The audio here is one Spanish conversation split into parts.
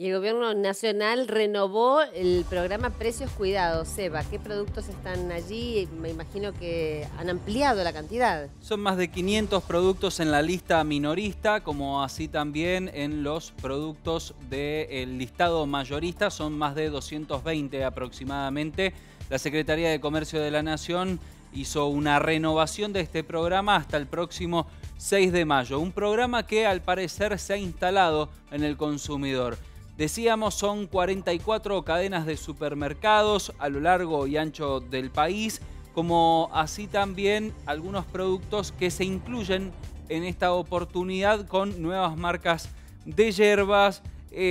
Y el gobierno nacional renovó el programa Precios Cuidados. Seba, ¿qué productos están allí? Me imagino que han ampliado la cantidad. Son más de 500 productos en la lista minorista, como así también en los productos del listado mayorista. Son más de 220 aproximadamente. La Secretaría de Comercio de la Nación hizo una renovación de este programa hasta el próximo 6 de mayo. Un programa que al parecer se ha instalado en el consumidor. Decíamos, son 44 cadenas de supermercados a lo largo y ancho del país, como así también algunos productos que se incluyen en esta oportunidad con nuevas marcas de hierbas,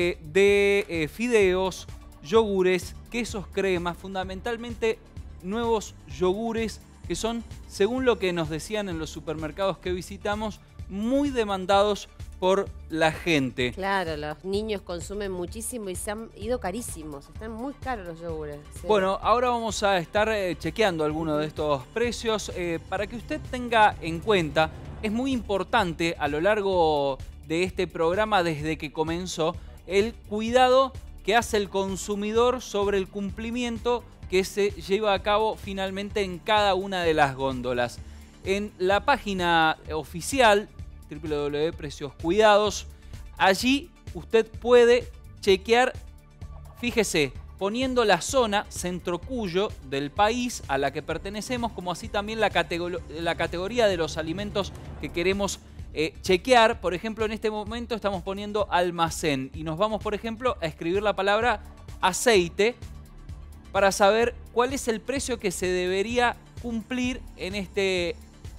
de fideos, yogures, quesos, cremas, fundamentalmente nuevos yogures que son, según lo que nos decían en los supermercados que visitamos, muy demandados por la gente. Claro, los niños consumen muchísimo y se han ido carísimos. Están muy caros los yogures. ¿Sí? Bueno, ahora vamos a estar chequeando algunos de estos precios para que usted tenga en cuenta. Es muy importante a lo largo de este programa, desde que comenzó, el cuidado que hace el consumidor sobre el cumplimiento que se lleva a cabo finalmente en cada una de las góndolas. En la página oficial www.precioscuidados, allí usted puede chequear, fíjese, poniendo la zona Centro Cuyo del país a la que pertenecemos, como así también la categoría de los alimentos que queremos chequear. Por ejemplo, en este momento estamos poniendo almacén y nos vamos, por ejemplo, a escribir la palabra aceite para saber cuál es el precio que se debería cumplir en este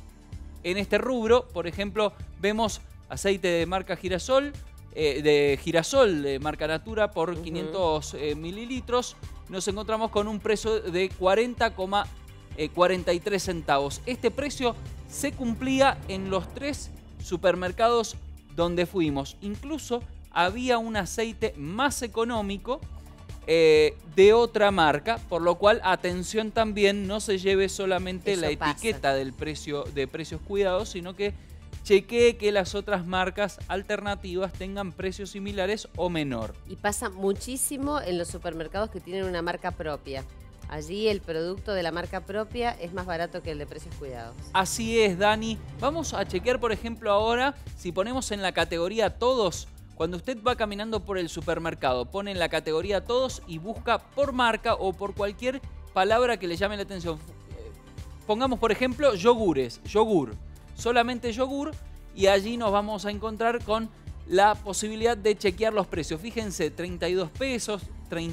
rubro. Por ejemplo, vemos aceite de marca girasol, de marca Natura por 500 mililitros. Nos encontramos con un precio de 40,43 centavos. Este precio se cumplía en los 3 supermercados donde fuimos. Incluso había un aceite más económico de otra marca, por lo cual, atención también, no se lleve solamente la etiqueta del precio de Precios Cuidados, sino que chequee que las otras marcas alternativas tengan precios similares o menor. Y pasa muchísimo en los supermercados que tienen una marca propia. Allí el producto de la marca propia es más barato que el de Precios Cuidados. Así es, Dani. Vamos a chequear, por ejemplo, ahora, si ponemos en la categoría todos. Cuando usted va caminando por el supermercado, pone en la categoría todos y busca por marca o por cualquier palabra que le llame la atención. Pongamos, por ejemplo, yogures, yogur, solamente yogur, y allí nos vamos a encontrar con la posibilidad de chequear los precios. Fíjense, 32 pesos,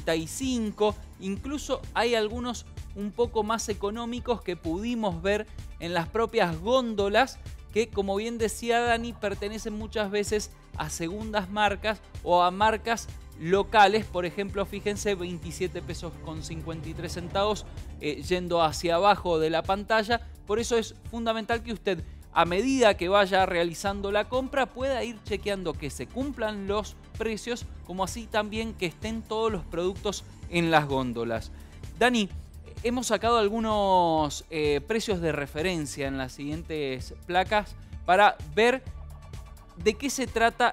35, incluso hay algunos un poco más económicos que pudimos ver en las propias góndolas, que, como bien decía Dani, pertenecen muchas veces a segundas marcas o a marcas locales. Por ejemplo, fíjense, 27 pesos con 53 centavos yendo hacia abajo de la pantalla. Por eso es fundamental que usted, a medida que vaya realizando la compra, pueda ir chequeando que se cumplan los precios, como así también que estén todos los productos en las góndolas. Dani, hemos sacado algunos precios de referencia en las siguientes placas para ver de qué se trata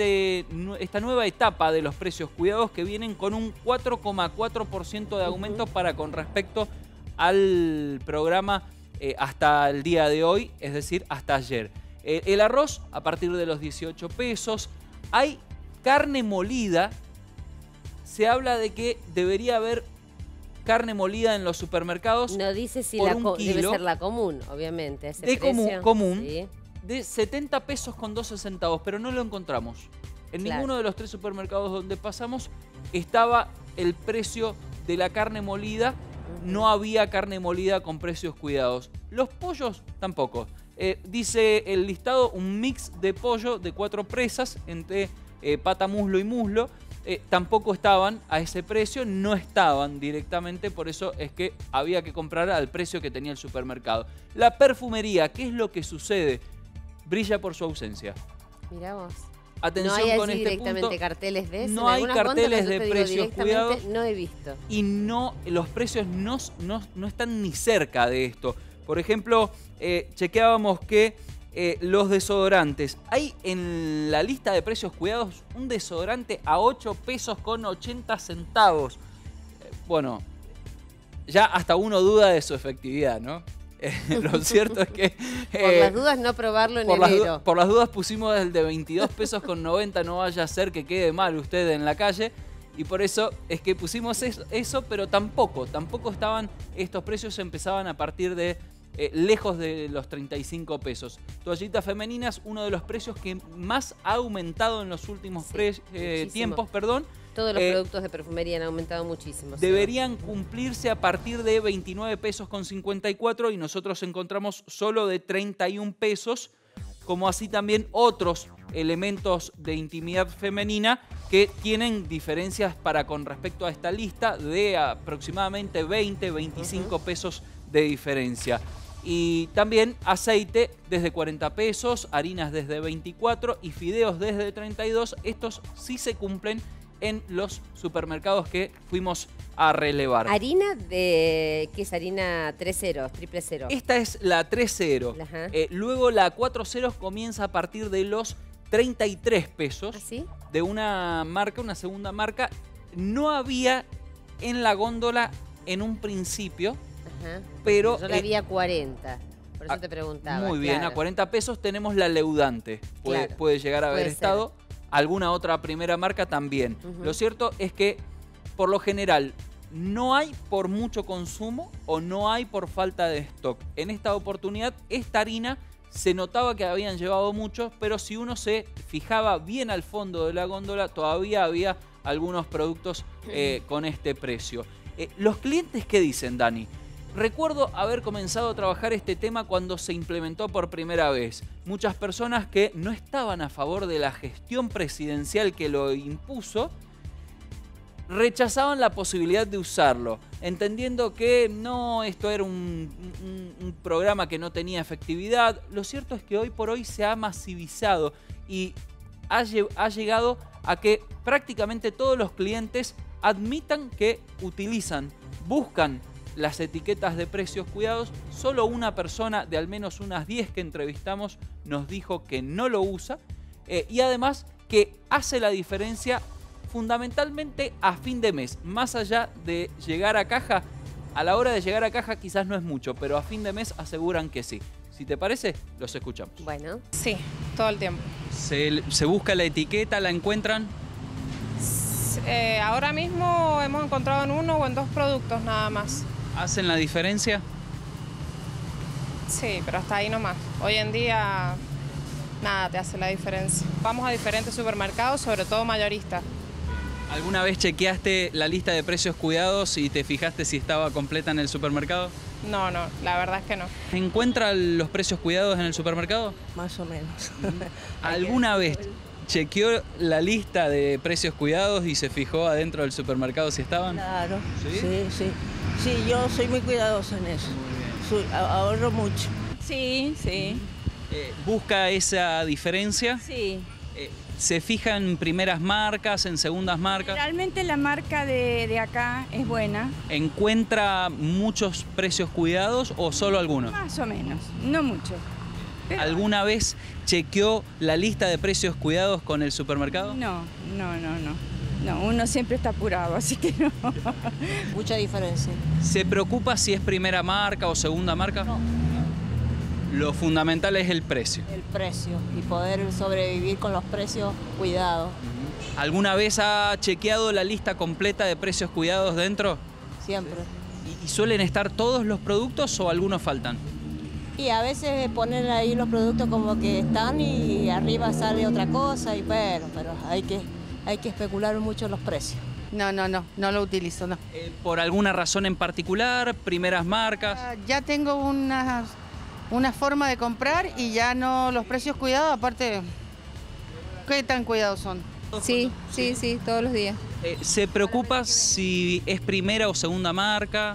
esta nueva etapa de los precios cuidados, que vienen con un 4,4% de aumento para con respecto al programa hasta el día de hoy, es decir, hasta ayer. El arroz a partir de los 18 pesos. Hay carne molida. Se habla de que debería haber carne molida en los supermercados. No dice si debe ser la común, obviamente. Ese de precio, común, sí, de 70 pesos con 12 centavos, pero no lo encontramos. En ninguno de los 3 supermercados donde pasamos estaba el precio de la carne molida. No había carne molida con precios cuidados. Los pollos tampoco. Dice el listado un mix de pollo de 4 presas entre pata, muslo y muslo. Tampoco estaban a ese precio, no estaban directamente, por eso es que había que comprar al precio que tenía el supermercado. La perfumería, ¿qué es lo que sucede? Brilla por su ausencia. Mirá vos. Atención no hay con este directamente punto. carteles de eso. No hay carteles de precios cuidados. No he visto. Y no, los precios no están ni cerca de esto. Por ejemplo, chequeábamos que Los desodorantes. Hay en la lista de precios cuidados un desodorante a 8 pesos con 80 centavos. Bueno, ya hasta uno duda de su efectividad, ¿no? Lo cierto es que... por las dudas no probarlo en enero. Por las dudas pusimos el de 22 pesos con 90, no vaya a ser que quede mal usted en la calle. Y por eso es que pusimos eso, pero tampoco estaban, estos precios empezaban a partir de lejos de los 35 pesos. Toallitas femeninas, uno de los precios que más ha aumentado en los últimos tiempos, perdón. Todos los productos de perfumería han aumentado muchísimo. Deberían cumplirse a partir de 29 pesos con 54 y nosotros encontramos solo de 31 pesos, como así también otros elementos de intimidad femenina que tienen diferencias con respecto a esta lista de aproximadamente 20-25 pesos de diferencia. Y también aceite desde 40 pesos, harinas desde 24 y fideos desde 32. Estos sí se cumplen en los supermercados que fuimos a relevar. ¿Harina de qué es? ¿Harina 3 ceros, triple cero? Esta es la 3-0. Luego la 4-0 comienza a partir de los 33 pesos. ¿Ah, sí? De una marca, una segunda marca. No había en la góndola en un principio. Pero yo la vi a 40, por eso te preguntaba. Muy bien, a 40 pesos tenemos la Leudante. Puede llegar a haber estado. Alguna otra primera marca también. Lo cierto es que, por lo general, no hay por mucho consumo o no hay por falta de stock. En esta oportunidad, esta harina se notaba que habían llevado mucho, pero si uno se fijaba bien al fondo de la góndola, todavía había algunos productos con este precio. ¿Los clientes qué dicen, Dani? Recuerdo haber comenzado a trabajar este tema cuando se implementó por primera vez. Muchas personas que no estaban a favor de la gestión presidencial que lo impuso, rechazaban la posibilidad de usarlo, entendiendo que no, esto era un programa que no tenía efectividad. Lo cierto es que hoy por hoy se ha masivizado y ha llegado a que prácticamente todos los clientes admitan que buscan las etiquetas de precios cuidados. Solo una persona de al menos unas 10 que entrevistamos nos dijo que no lo usa y además que hace la diferencia fundamentalmente a fin de mes. Más allá de llegar a caja, a la hora de llegar a caja quizás no es mucho, pero a fin de mes aseguran que sí. Si te parece, los escuchamos. Bueno. Sí, todo el tiempo. ¿Se busca la etiqueta? ¿La encuentran? Ahora mismo hemos encontrado en 1 o en 2 productos nada más. ¿Hacen la diferencia? Sí, pero hasta ahí nomás. Hoy en día nada te hace la diferencia. Vamos a diferentes supermercados, sobre todo mayoristas. ¿Alguna vez chequeaste la lista de precios cuidados y te fijaste si estaba completa en el supermercado? No, la verdad es que no. ¿Encuentra los precios cuidados en el supermercado? Más o menos. ¿Alguna vez chequeó la lista de precios cuidados y se fijó adentro del supermercado si estaban? Claro, ¿Sí? Sí, yo soy muy cuidadosa en eso. Ahorro mucho. Sí. ¿Busca esa diferencia? Sí. ¿Se fija en primeras marcas, en segundas marcas? Realmente la marca de acá es buena. ¿Encuentra muchos precios cuidados o solo algunos? Más o menos, no mucho. Pero... ¿Alguna vez chequeó la lista de precios cuidados con el supermercado? No, uno siempre está apurado, así que no. Mucha diferencia. ¿Se preocupa si es primera marca o segunda marca? No. Lo fundamental es el precio. El precio y poder sobrevivir con los precios cuidados. ¿Alguna vez ha chequeado la lista completa de precios cuidados dentro? Siempre. ¿Y suelen estar todos los productos o algunos faltan? Y a veces ponen ahí los productos como que están y arriba sale otra cosa, y pero hay que especular mucho los precios. No lo utilizo, no. ¿Por alguna razón en particular? ¿Primeras marcas? Ya tengo una forma de comprar y ya no los precios cuidados, aparte, ¿qué tan cuidados son? Sí, todos los días. ¿Se preocupa si es primera o segunda marca?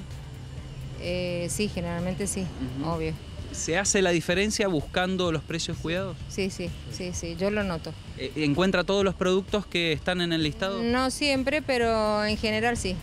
Sí, generalmente sí, obvio. ¿Se hace la diferencia buscando los precios cuidados? Sí, yo lo noto. ¿Encuentra todos los productos que están en el listado? No siempre, pero en general sí.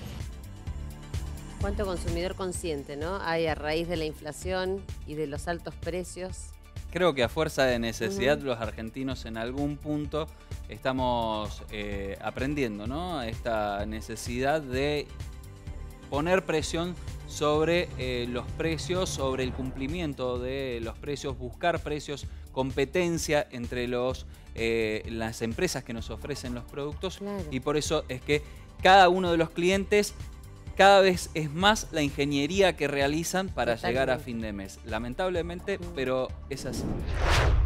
¿Cuánto consumidor consciente, no? Hay a raíz de la inflación y de los altos precios. Creo que a fuerza de necesidad los argentinos en algún punto estamos aprendiendo, ¿no? Esta necesidad de poner presión sobre los precios, sobre el cumplimiento de los precios, buscar precios, competencia entre las empresas que nos ofrecen los productos. Claro. Y por eso es que cada uno de los clientes cada vez es más la ingeniería que realizan para llegar a fin de mes. Lamentablemente, pero es así.